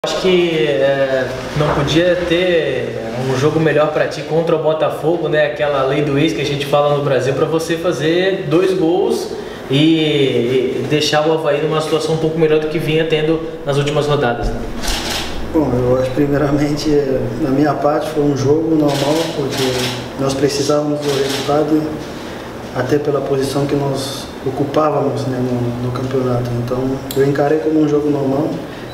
Acho que não podia ter um jogo melhor para ti contra o Botafogo, né? Aquela lei do ex que a gente fala no Brasil, para você fazer 2 gols e deixar o Avaí numa situação um pouco melhor do que vinha tendo nas últimas rodadas. Né? Bom, eu acho primeiramente, na minha parte, foi um jogo normal, porque nós precisávamos do resultado, até pela posição que nós ocupávamos, né, no campeonato. Então, eu encarei como um jogo normal.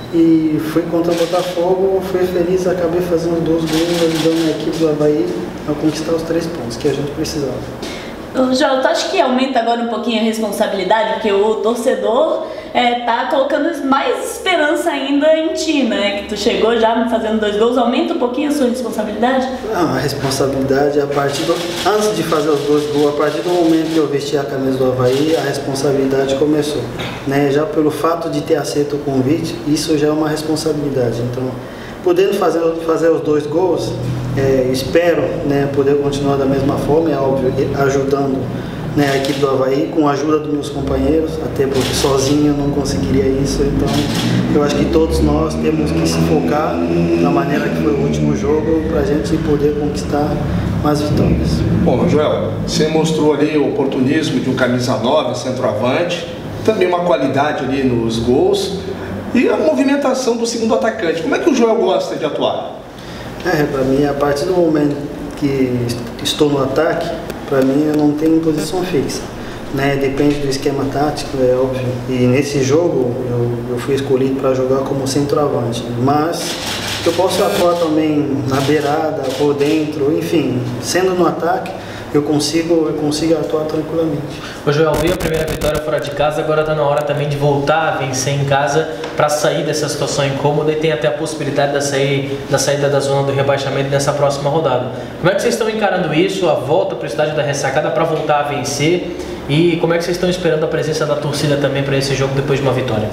E fui contra o Botafogo, fui feliz, acabei fazendo 2 gols, ajudando a equipe do Avaí a conquistar os 3 pontos que a gente precisava. João, tu acha que aumenta agora um pouquinho a responsabilidade, porque o torcedor tá colocando mais esperança ainda em ti, né? Que tu chegou já fazendo 2 gols, aumenta um pouquinho a sua responsabilidade? Não, a responsabilidade, antes de fazer os 2 gols, a partir do momento que eu vesti a camisa do Avaí, a responsabilidade começou. Né? Já pelo fato de ter aceito o convite, isso já é uma responsabilidade. Então, podendo fazer os 2 gols, espero, né, poder continuar da mesma forma, é óbvio, ajudando, né, a equipe do Avaí, com a ajuda dos meus companheiros, até porque sozinho eu não conseguiria isso. Então, eu acho que todos nós temos que se focar na maneira que foi o último jogo, para a gente poder conquistar mais vitórias. Bom, Joel, você mostrou ali o oportunismo de um camisa 9, centroavante, também uma qualidade ali nos gols e a movimentação do segundo atacante. Como é que o Joel gosta de atuar? Para mim, a partir do momento que estou no ataque, para mim eu não tenho posição fixa. Né? Depende do esquema tático, é óbvio. E nesse jogo eu fui escolhido para jogar como centroavante. Mas eu posso atuar também na beirada, por dentro, enfim, sendo no ataque, eu consigo atuar tranquilamente. O Joel veio a primeira vitória fora de casa, agora está na hora também de voltar a vencer em casa para sair dessa situação incômoda e tem até a possibilidade da saída da zona do rebaixamento nessa próxima rodada. Como é que vocês estão encarando isso, a volta para o estádio da Ressacada para voltar a vencer e como é que vocês estão esperando a presença da torcida também para esse jogo depois de uma vitória?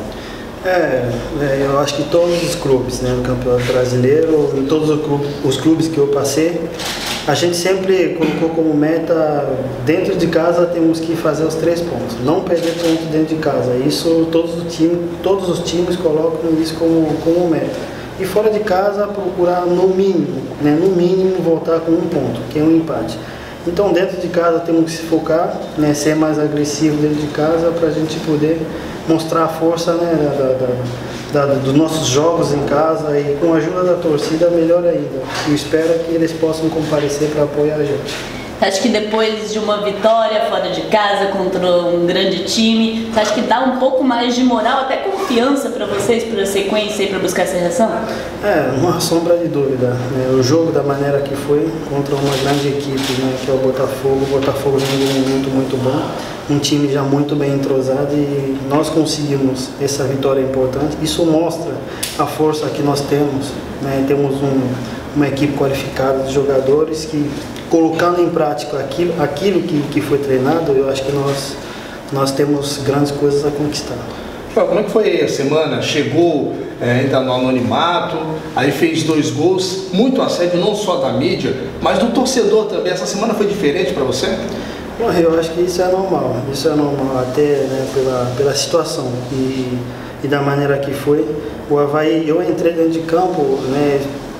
Eu acho que todos os clubes, né, no Campeonato Brasileiro, em todos os clubes que eu passei, a gente sempre colocou como meta, dentro de casa temos que fazer os 3 pontos, não perder ponto dentro de casa. Isso todos os times colocam isso como meta. E fora de casa procurar no mínimo voltar com 1 ponto, que é um empate. Então dentro de casa temos que se focar, né, ser mais agressivo dentro de casa para a gente poder mostrar a força, né, dos nossos jogos em casa e com a ajuda da torcida melhor ainda. E espero que eles possam comparecer para apoiar a gente. Acho que depois de uma vitória fora de casa contra um grande time, acho que dá um pouco mais de moral, até confiança para vocês, para a sequência e para buscar essa reação? Uma sombra de dúvida. Né? O jogo da maneira que foi contra uma grande equipe, né, que é o Botafogo. O Botafogo vem num momento muito bom, um time já muito bem entrosado e nós conseguimos essa vitória importante. Isso mostra a força que nós temos. Né? Temos uma equipe qualificada de jogadores que, colocando em prática aquilo que foi treinado, eu acho que nós temos grandes coisas a conquistar. Como é que foi a semana? Chegou ainda no anonimato, aí fez 2 gols, muito assédio não só da mídia, mas do torcedor também. Essa semana foi diferente para você? Bom, eu acho que isso é normal até, né, pela situação e da maneira que foi. O Avaí, eu entrei dentro de campo, né,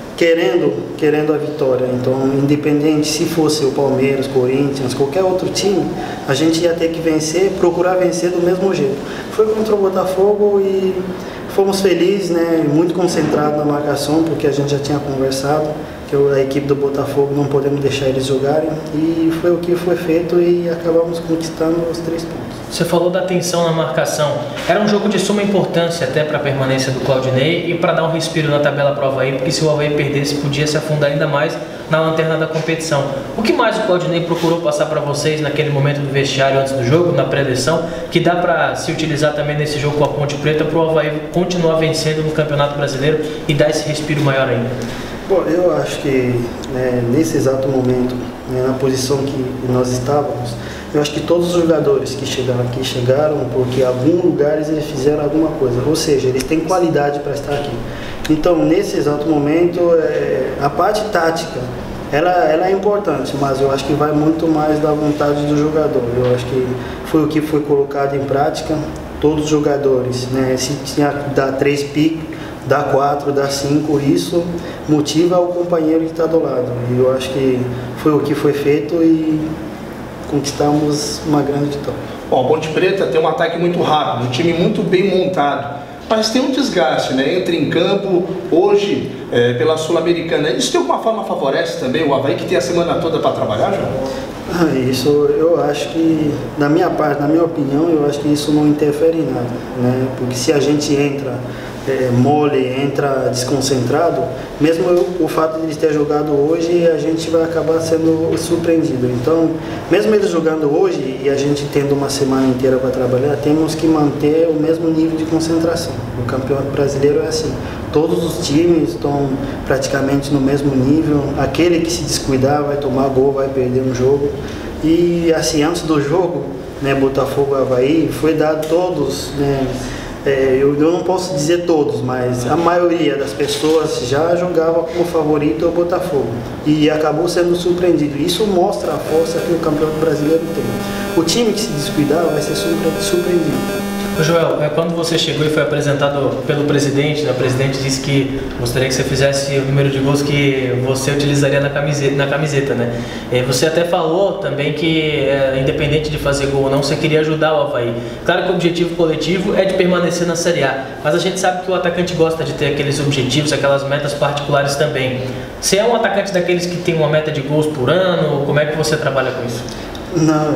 querendo a vitória. Então, independente se fosse o Palmeiras, Corinthians, qualquer outro time, a gente ia ter que vencer, procurar vencer do mesmo jeito. Foi contra o Botafogo e fomos felizes, né, muito concentrados na marcação, porque a gente já tinha conversado que a equipe do Botafogo não podemos deixar eles jogarem e foi o que foi feito e acabamos conquistando os 3 pontos. Você falou da tensão na marcação. Era um jogo de suma importância até para a permanência do Claudinei e para dar um respiro na tabela para o Avaí, porque se o Avaí perdesse podia se afundar ainda mais na lanterna da competição. O que mais o Claudinei procurou passar para vocês naquele momento do vestiário antes do jogo, na pré-eleição, que dá para se utilizar também nesse jogo com a Ponte Preta para o Avaí continuar vencendo no Campeonato Brasileiro e dar esse respiro maior ainda? Bom, eu acho que, né, nesse exato momento, né, na posição que nós estávamos, eu acho que todos os jogadores que chegaram aqui chegaram porque em algum lugar eles fizeram alguma coisa, ou seja, eles têm qualidade para estar aqui. Então, nesse exato momento, a parte tática, ela é importante, mas eu acho que vai muito mais da vontade do jogador. Eu acho que foi o que foi colocado em prática, todos os jogadores, né, se tinha que dar 3 picos, dá 4, dá 5, isso motiva o companheiro que está do lado. E eu acho que foi o que foi feito e conquistamos uma grande vitória. Bom, a Ponte Preta tem um ataque muito rápido, um time muito bem montado, mas tem um desgaste, né? Entra em campo hoje pela Sul-Americana. Isso de alguma forma favorece também o Avaí, que tem a semana toda para trabalhar, João? Isso eu acho que, da minha parte, na minha opinião, eu acho que isso não interfere em nada, né? Porque se a gente entra mole, entra desconcentrado, mesmo o fato de eles ter jogado hoje, a gente vai acabar sendo surpreendido. Então, mesmo eles jogando hoje e a gente tendo uma semana inteira para trabalhar, temos que manter o mesmo nível de concentração. O Campeonato Brasileiro é assim, todos os times estão praticamente no mesmo nível, aquele que se descuidar vai tomar gol, vai perder um jogo. E assim, antes do jogo, né, Botafogo e Avaí, foi dado todos, né, eu não posso dizer todos, mas a maioria das pessoas já jogava como favorito o Botafogo e acabou sendo surpreendido. Isso mostra a força que o Campeonato Brasileiro tem. O time que se descuidar vai ser surpreendido. Ô Joel, quando você chegou e foi apresentado pelo presidente, né, o presidente disse que gostaria que você fizesse o número de gols que você utilizaria na camiseta, né? Você até falou também que, independente de fazer gol ou não, você queria ajudar o Avaí. Claro que o objetivo coletivo é de permanecer na Série A, mas a gente sabe que o atacante gosta de ter aqueles objetivos, aquelas metas particulares também. Você é um atacante daqueles que tem uma meta de gols por ano? Como é que você trabalha com isso? Não,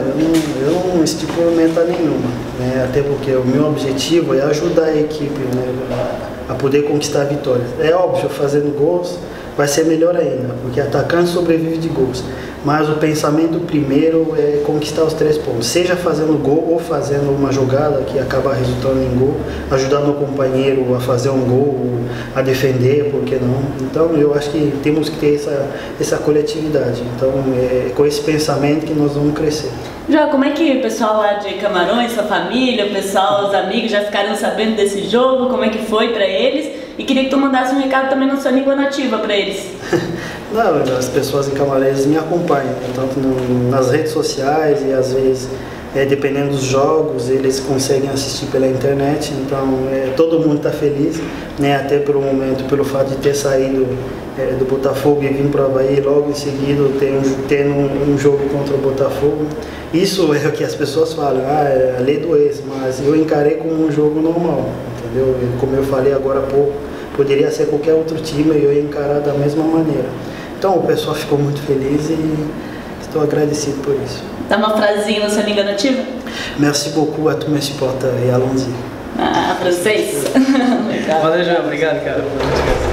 eu não estipulo meta nenhuma, né? Até porque o meu objetivo é ajudar a equipe, né, a poder conquistar vitórias. É óbvio, fazendo gols vai ser melhor ainda, porque atacante sobrevive de gols. Mas o pensamento primeiro é conquistar os 3 pontos, seja fazendo gol ou fazendo uma jogada que acaba resultando em gol, ajudando o companheiro a fazer um gol, a defender, por que não? Então eu acho que temos que ter essa coletividade. Então é com esse pensamento que nós vamos crescer. Já, como é que o pessoal lá de Camarões, sua família, o pessoal, os amigos já ficaram sabendo desse jogo? Como é que foi pra eles? E queria que tu mandasse um recado também na sua língua nativa pra eles. Não, as pessoas em Camarões me acompanham, tanto nas redes sociais e às vezes, dependendo dos jogos, eles conseguem assistir pela internet. Então todo mundo está feliz, né? Até pelo momento, pelo fato de ter saído do Botafogo e vir para o Avaí logo em seguida tendo um jogo contra o Botafogo. Isso é o que as pessoas falam, é a lei do ex, mas eu encarei como um jogo normal, entendeu? Como eu falei agora há pouco, poderia ser qualquer outro time e eu ia encarar da mesma maneira. Então o pessoal ficou muito feliz e estou agradecido por isso. Dá uma frasinha na sua língua nativa? Merci beaucoup à tous mes supporters et allons-y. Ah, francês? Valeu, Joel. Obrigado, cara.